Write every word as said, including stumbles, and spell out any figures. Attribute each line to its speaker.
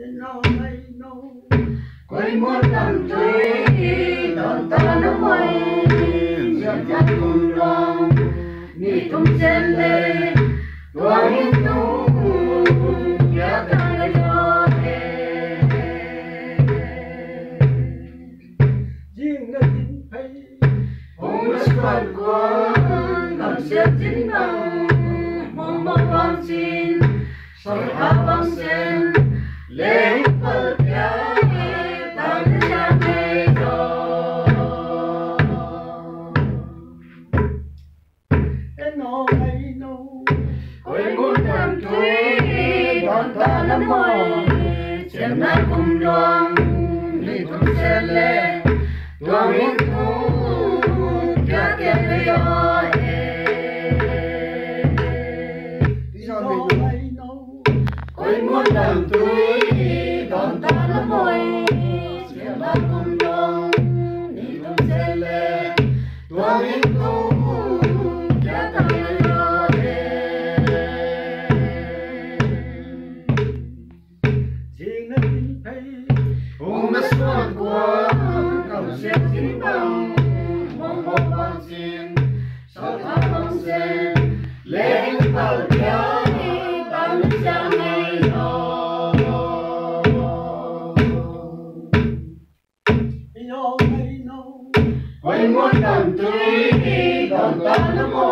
Speaker 1: quay muốn tầm thuê đón ta nó mây dần dần cùng đoàn đi tung trên lê qua những tu giá ta lấy cho thế riêng là chính phải ông đã phản qua làm sẽ chính bằng mong mong con xin sau hạ bằng sen lễ phật giáo ta đến cha mẹ rồi nó hay nâu quên muốn thầm thuê đón ta lắm mỏi xem nát cùng đoàn đi cùng xe lê đoàn yên thu cha kẻ bây giờ quên muốn thầm thuê đón ta lắm mỏi xem nát cùng đoàn đi cùng xe lê đoàn yên thu cha kẻ bây giờ ông đã xuân qua cầm xe chính bằng mong mong bằng xin sau tháng bằng sen lễ vào giáo ta lên cha mẹ rồi quay muốn đầm tươi đón ta nó